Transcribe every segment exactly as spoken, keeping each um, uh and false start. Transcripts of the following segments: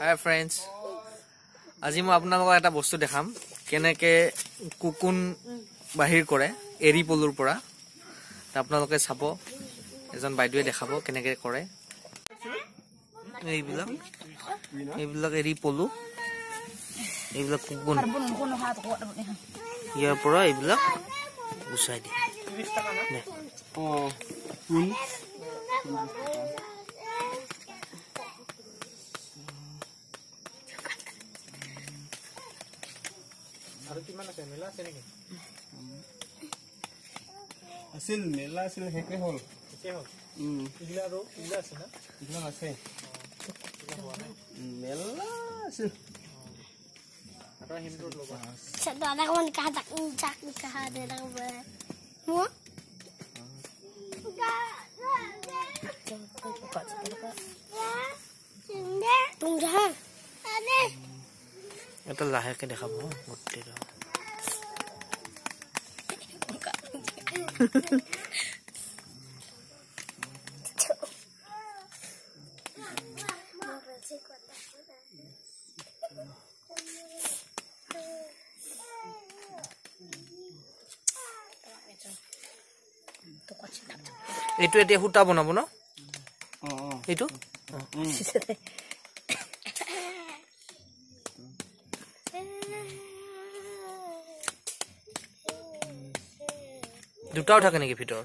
Hi friends. আজি মই আপোনালোকক এটা বস্তু দেখাম কেনেকে কুকুন বাহিৰ কৰে এৰি পলুৰ পৰা আপোনালোকে চাব এজন বাইদেৱে দেখাব কেনেকে কৰে এইবিলাক এইবিলাক এৰি পলু এইবিলাক কুকুন ইয়াৰ পৰা এইবিলাক গুছাই দিয়ে অ কুন আৰু কিমান আছে মেলা আছে নেকি আছিল মেলা আছিল হেকে হল হেকে হল উম ইলা আৰু ইলা আছে না ইলা আছে মেলা আছিল আৰু হিমৰোড লগা দাদা কোন কাহ তাক চাক কাহ দে দাও বে মো তুম যা আরে এটা লাহেকে দেখাব গোটেটো এইটো এতিয়া হুটা বনাব ন অ অ এইটো দুটাও থাকে নেকি ভিতৰত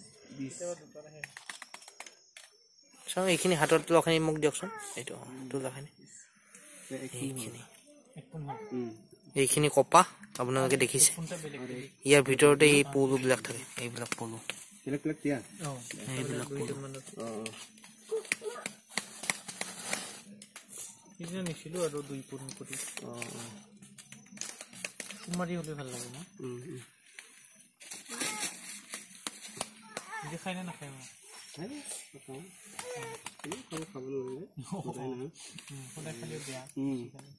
চাও এইখিনি হাতত লখানি মোক দিয়কচোন এইটো তুলাখানি এইখিনি এইখিনি কপা আপোনালোকে দেখিছে ইয়াৰ ভিতৰতে এই পলু বিলাক থাকে এইবিলাক পলু এইবিলাক বিলাক দিয়া অ এইবিলাক পলু অ ইজনে নিছিলো আৰু দুই পুন কৰি অ কুমাৰী হলে ভাল লাগে না যে খাই না খাই খাই খাও এই খাব খাব লাগে সদায় না সদায় খালি বেয়া হুম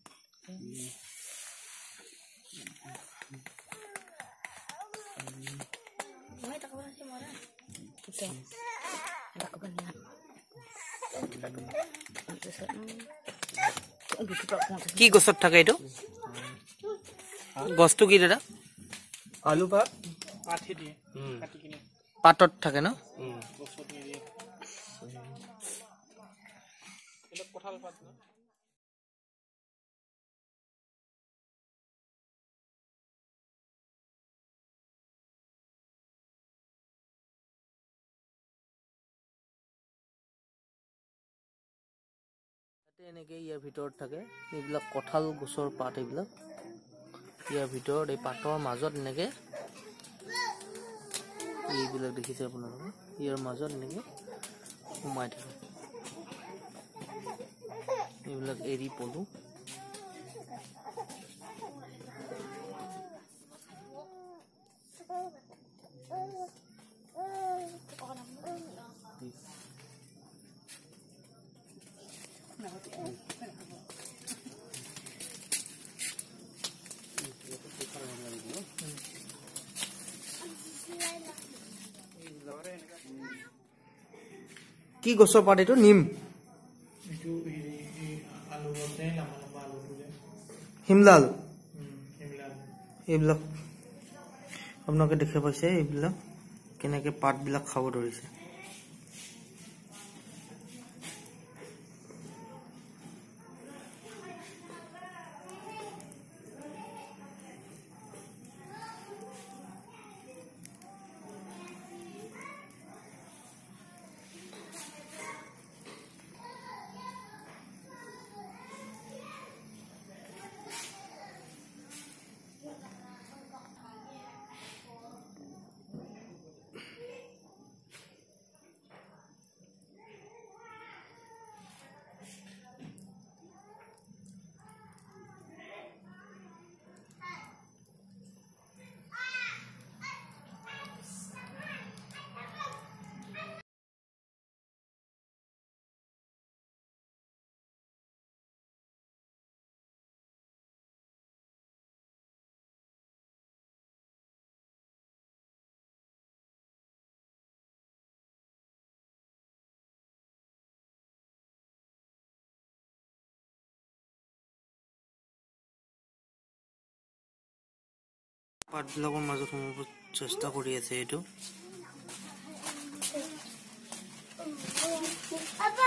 মই তাকব আছে মৰা ওকে তাকব না কি গছত থাকে এটো গছটো কি দাদা আলু পাত পাঠি দিয়ে কাটি কিনে পাটত থাকে না গছত দিয়ে এটা কঠাল পাত না এনেকে ইয়াৰ ভিতৰত থাকে এইবিলাক কঠাল গছৰ পাত এইবিলাক ইয়াৰ ভিতৰত এই পাতৰ মাজত এনেকে এইবিলাক দেখিছে আপোনালোকে ইয়াৰ মাজত এনেকে সোমাই থাকে এইবিলাক এৰি পলু কি গছৰ পাত এইটো নিম এইটো আলু গছে লম্বা লম্বা আলু ফুলে হিমলাল হিমলাল এইবিলাক আপোনালোকে দেখা পাইছে এইবিলাক কেনেকে পাত বিলাক খাব ধৰিছে পাতবিলাকৰ মাজত সোমাব চেষ্টা কৰি আছে এইটো।